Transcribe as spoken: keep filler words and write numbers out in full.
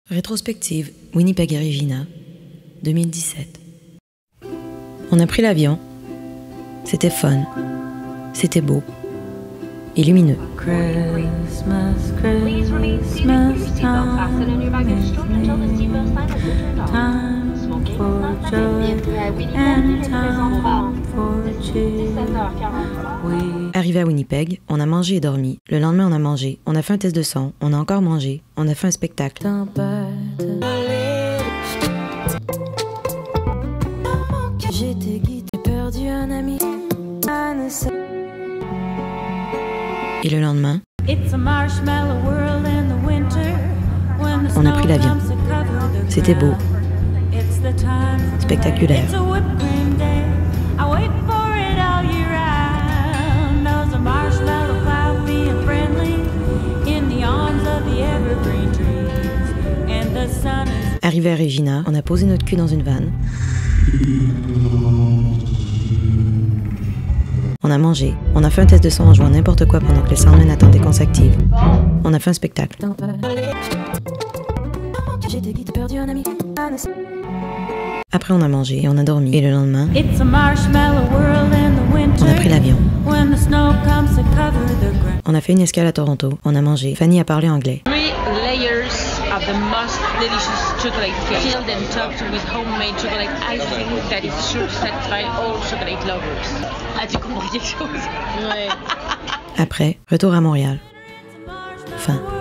Rétrospective Winnipeg et Regina, deux mille dix-sept. On a pris l'avion. C'était fun. C'était beau. Et lumineux. Christmas, Christmas time, time for joy and time for cheer. We... Arrivé à Winnipeg, on a mangé et dormi. Le lendemain, on a mangé. On a fait un test de son. On a encore mangé. On a fait un spectacle. J'étais guidée, perdu un ami. Et le lendemain, It's a marshmallow world in the winter. When the on a pris l'avion. snow comes to cover the C'était beau. ground. It's the time for Spectaculaire. It's a whipped cream day. I wait for it all year round. Knows a marshmallow cloud being friendly in the arms of the evergreen trees. And the sun is Arrivé à Regina, on a posé notre cul dans une vanne. On a mangé. On a fait un test de son en jouant n'importe quoi pendant que les soundmen attendaient qu'on s'active. On a fait un spectacle. J'étais guidée, perdu un ami. Après, on a mangé et on a dormi. Et le lendemain, It's a marshmallow world in the winter. on a pris l'avion. When the snow comes to cover the ground. On a fait une escale à Toronto. On a mangé. Fanny a parlé anglais. Three layers of the most delicious chocolate cake, filled and topped with homemade chocolate icing that is sure to satisfy all chocolate lovers. As-tu compris quelque chose? Ouais. Après, retour à Montréal. Fin.